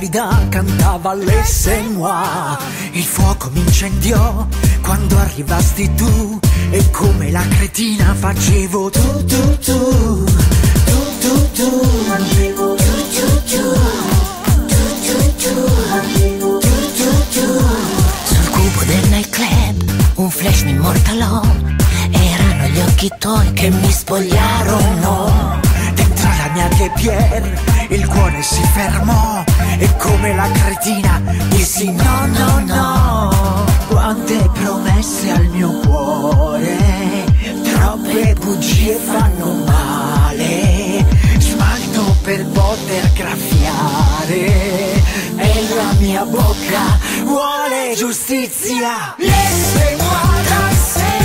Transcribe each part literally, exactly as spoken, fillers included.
Dalida cantava Laissez moi. Il fuoco mi incendiò quando arrivasti tu, e come la cretina facevo tu tu tu tu tu tu facevo tu tu tu tu tu tu. Sul cubo del nightclub un flash mi immortalò, erano gli occhi tuoi che mi spogliarono. Dentro la mia Pierre il cuore si fermò, e come la cretina dissi no no no. Quante promesse al mio cuore, troppe bugie fanno male. Smalto per poter graffiare, e la mia bocca vuole giustizia. Laissez-moi danser,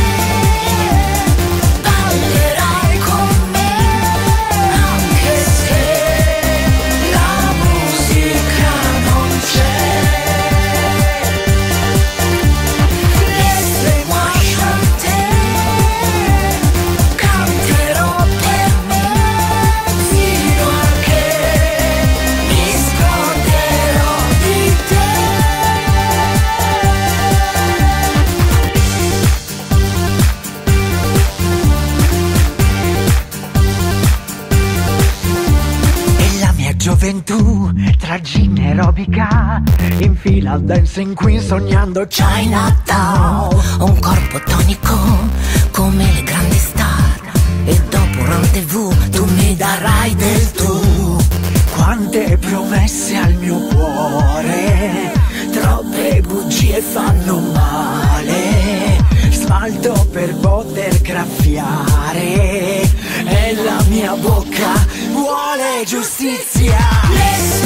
ballerai con me, anche se la musica non c'è. Laissez-moi chanter, canterò per me, fino a che mi scorderò di te. E la mia gioventù tra gin e aerobica, in fila al Dancing Queen sognando Chinatown. Un corpo tonico come le grandi star, e dopo un rendezvous tu mi darai del tu. Quante promesse al mio cuore, troppe bugie fanno male. Smalto per poter graffiare, e la mia bocca vuole giustizia.